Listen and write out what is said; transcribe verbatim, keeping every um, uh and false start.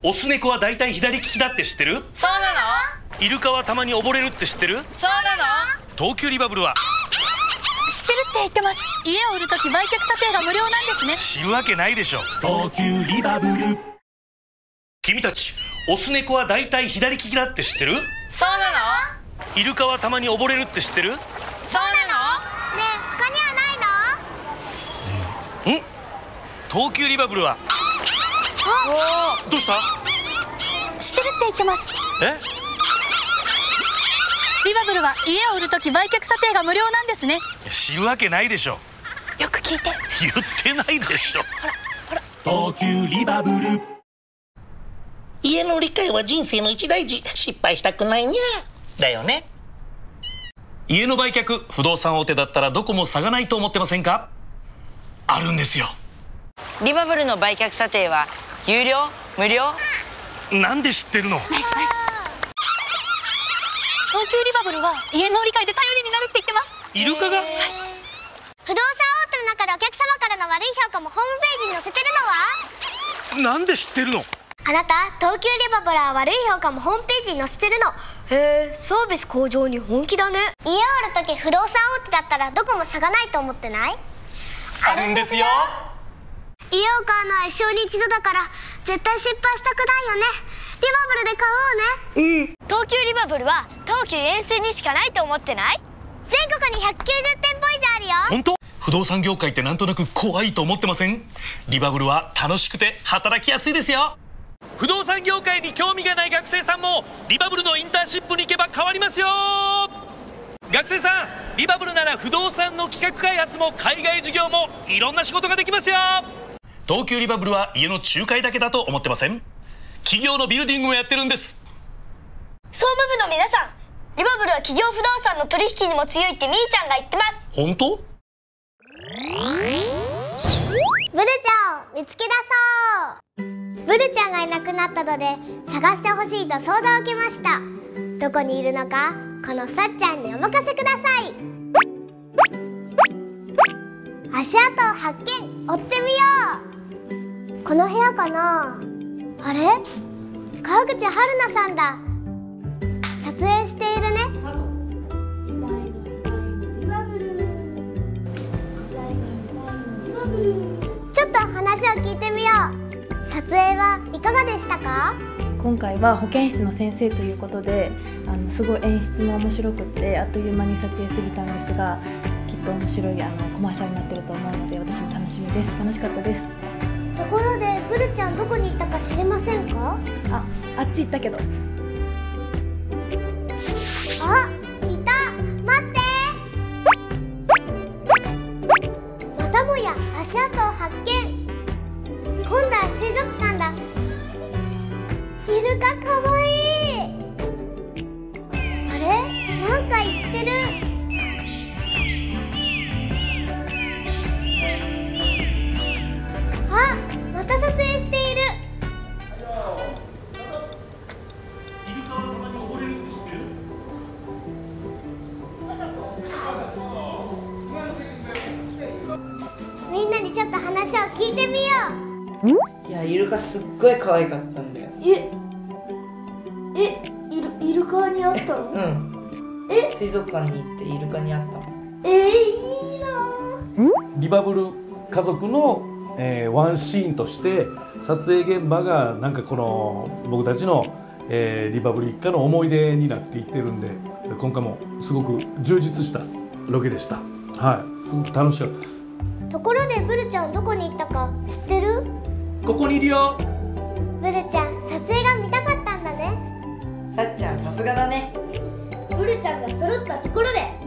オス猫はだいたい左利きだって知ってる？ そうなの？ イルカはたまに溺れるって知ってる？ そうなの？ 東急リバブルは知ってるって言ってます。家を売るとき売却査定が無料なんですね。 知るわけないでしょ。 東急リバブル。 君たち、オス猫はだいたい左利きだって知ってる？ そうなの？ イルカはたまに溺れるって知ってる？ そうなの？ねえ他にはないの？ ん？東急リバブルはどうした？ 知ってるって言ってます。 え？ リバブルは家を売るとき売却査定が無料なんですね。 知るわけないでしょ。 よく聞いて。 言ってないでしょ。 東急リバブル。 家の理解は人生の一大事。失敗したくないにゃだよね。 家の売却、不動産大手だったらどこも差がないと思ってませんか？あるんですよ。 リバブルの売却査定は有料？無料？ なんで知ってるの？ ナイスナイス。東急リバブルは家の理解で頼りになるって言ってます。 イルカが？はい、 不動産大手の中でお客様からの悪い評価もホームページに載せてるのは？ なんで知ってるの？ あなた、東急リバブルは悪い評価もホームページに載せてるの。へえ、サービス向上に本気だね。家を売るとき不動産大手だったらどこも差がないと思ってない？ あるんですよ。 家を買うのは一生に一度だから絶対失敗したくないよね。リバブルで買おうね。うん。 東急リバブルは東急沿線にしかないと思ってない？ 全国にひゃくきゅうじゅってんぽ以上あるよ。 本当？不動産業界ってなんとなく怖いと思ってません？リバブルは楽しくて働きやすいですよ。不動産業界に興味がない学生さんもリバブルのインターンシップに行けば変わりますよ。学生さん、リバブルなら不動産の企画開発も海外事業もいろんな仕事ができますよ。東急リバブルは家の仲介だけだと思ってません？企業のビルディングもやってるんです。 総務部の皆さん、リバブルは企業不動産の取引にも強いってみーちゃんが言ってます。 本当？ ブルちゃんを見つけ出そう。ブルちゃんがいなくなったので探してほしいと相談を受けました。どこにいるのかこのさっちゃんにお任せください。足跡を発見、追ってみよう。この部屋かな。あれ、川口春奈さんだ。撮影しているね。ちょっと話を聞いてみよう。撮影はいかがでしたか？ 今回は保健室の先生ということで、あのすごい演出も面白くってあっという間に撮影過ぎたんですが、きっと面白いあのコマーシャルになってると思うので私も楽しみです。楽しかったです。 ところでブルちゃんどこに行ったか知りませんか？ あ、あっち行ったけど。 あ、いた。待って。またもや足跡を発見。今度は水族館だ。イルカかわいい。あれ、なんか言ってる。あ、また撮影している。 イルカはたまに溺れるって知ってる？ みんなにちょっと話を聞いてみよう。 いや、イルカすっごい可愛かったんだよ。 え、え、イル、イルカに会ったの？ うん。 え、 水族館に行ってイルカに会ったの。 えー、いいな。 リバブル家族の、えー、ワンシーンとして撮影現場がなんかこの僕たちの、えー、リバブル一家の思い出になっていってるんで、今回もすごく充実したロケでした。はい、すごく楽しかったです。 ところでブルちゃんどこに行ったか知ってる？ ここにいるよ。 ブルちゃん撮影が見たかったんだね。 さっちゃんさすがだね。 ブルちゃんが揃ったところで